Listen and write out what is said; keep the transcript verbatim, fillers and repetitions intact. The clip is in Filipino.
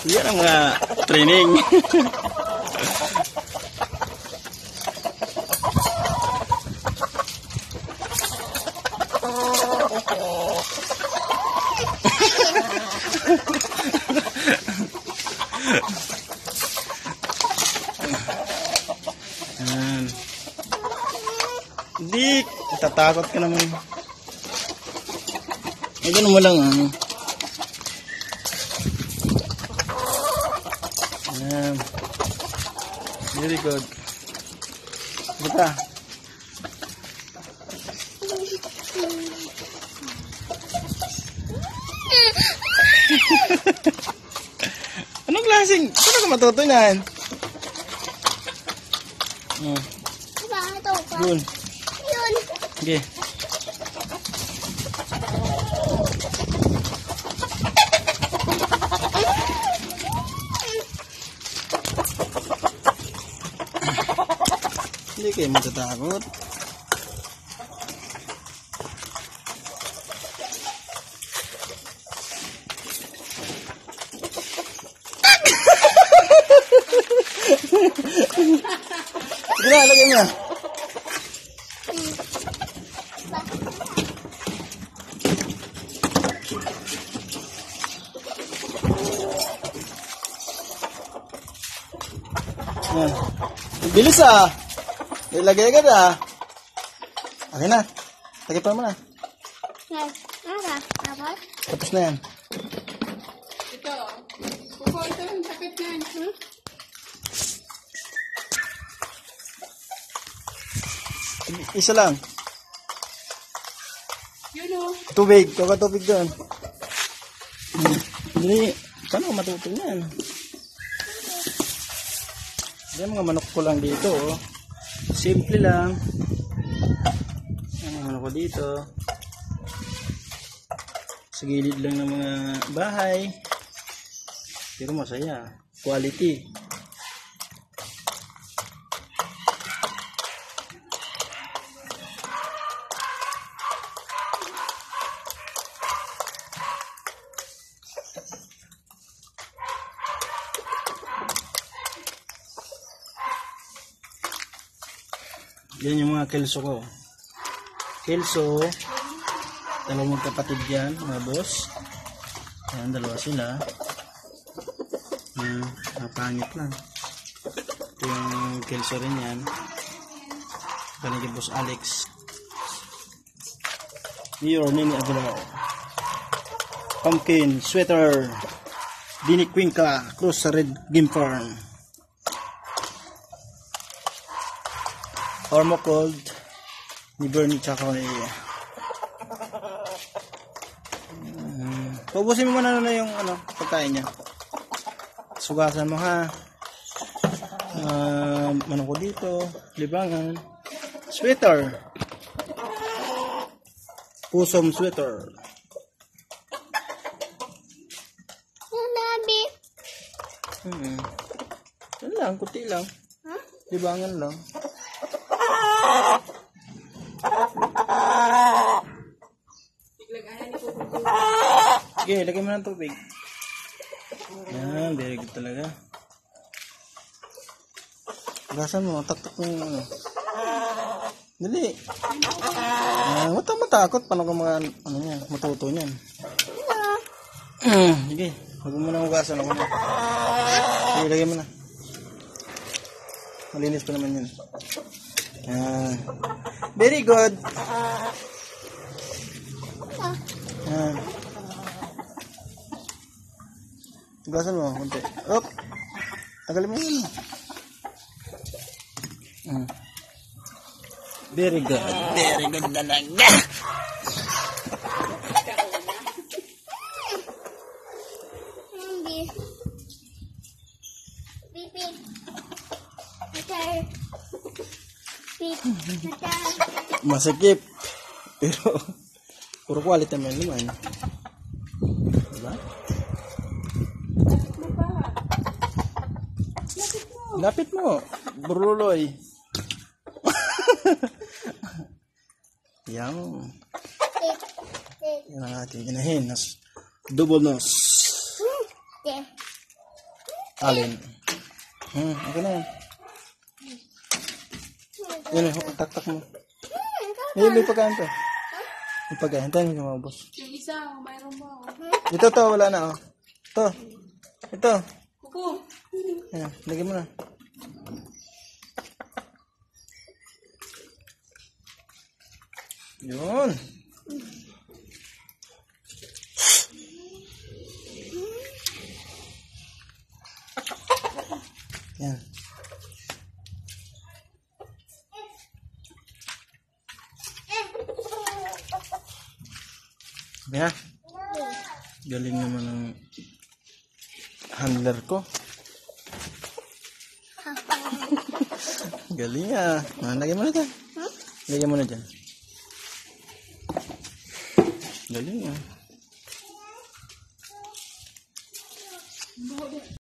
Yan ang mga training. Yan. Hindi, tatakot ka naman. Ay, ganun mo lang ano. Yan. Very good. Buka. Anong klaseng? Paano ka matuto yan? Hmm. Diba? Ito pa. Yun. Yun. Okay. Hindi kayo matatakot. Sige na, lagay mo na. Yan. Bilis ah. Ilagay agad ah. Okay na. Lagay pa mo na. Yes. Ano? Tapos? Tapos na yan. Ito. Kuko ito yung sakit na yan. Hmm? Isa lang. Yun o. Tubig. Kuha tubig doon. Hindi. Paano matuto yan? Yan mga manok ko lang dito. Oh. Simple lang. Yan mga manok ko dito. Sa gilid lang ng mga bahay. Pero masaya. Quality. Yan yung mga kelso ko. Kelso. Dalawang magkapatid yan, mga boss. Yan, dalawa sila. Yan, napangit lang. Ito yung kelso rin yan. Kanigin boss Alex. Your Nini Aguilar. Pumpkin, sweater. Dinik Winka, cross sa Red Game Farm. Ormo Cold ni Bernie tsaka ni um, paubusin mo muna na yung ano, pagkain niya. Sugasan mo ha. Uh, manok ko dito, libangan, sweater, pusom sweater. Yung labi. Hmm. Yan lang, kunti lang. Huh? Libangan lang. Okay, lagay mo ng tubig. Yan, very good talaga. Gasan mo, taktak mo yung ano. Dali. Uh, Huwag kang matakot. Paano ka mga, ano yan, matuto niyan. Sige, huwag mo na hugasan ako na. Sige, lagay mo na. Malinis pa naman yun. Yan. Very good. Yan. Hugasan mo, kunti. Op! Tagalin mo yun. Mm. Very good. Very good talaga. Hindi. Pipig. Matar. Pip. Matar. Masakit. Pero, puro quality naman naman. Diba? Lapit mo. Bruloy. Yan. Pip. Pip. Yan ang ating inahin. Nas double nose. Okay. Alin? Hmm, okay na yan. Yun, oh, tak-tak mo. May, may pagkain to. May pagkain. Tayo mo maubos. Yung isa, mayroon ba? Ito to, wala na, oh. Ito. Ito. Kuko. Ayan, lagyan mo na. Yun. Yan. Sabi na. Galing naman ng handler ko. Galing ah. Ah, lagyan mo na dyan. Lagyan mo na dyan. Galing ah.